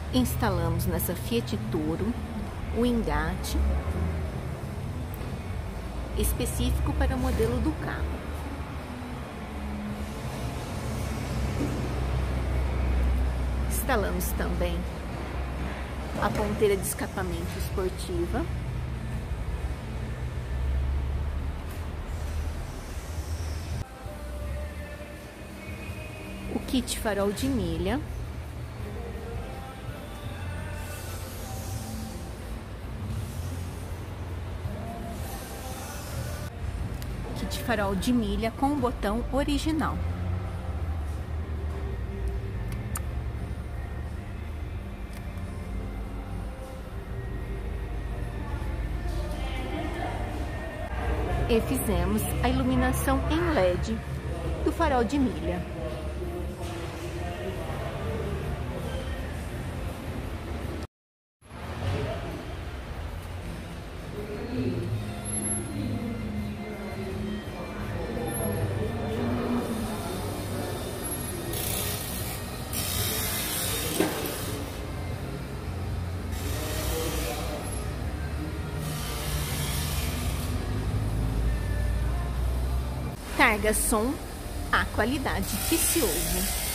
Instalamos nessa Fiat Toro o engate específico para o modelo do carro. Instalamos também a ponteira de escapamento esportiva, o kit farol de milha, kit farol de milha com o botão original. E fizemos a iluminação em LED do farol de milha. Targa som, a qualidade que se ouve.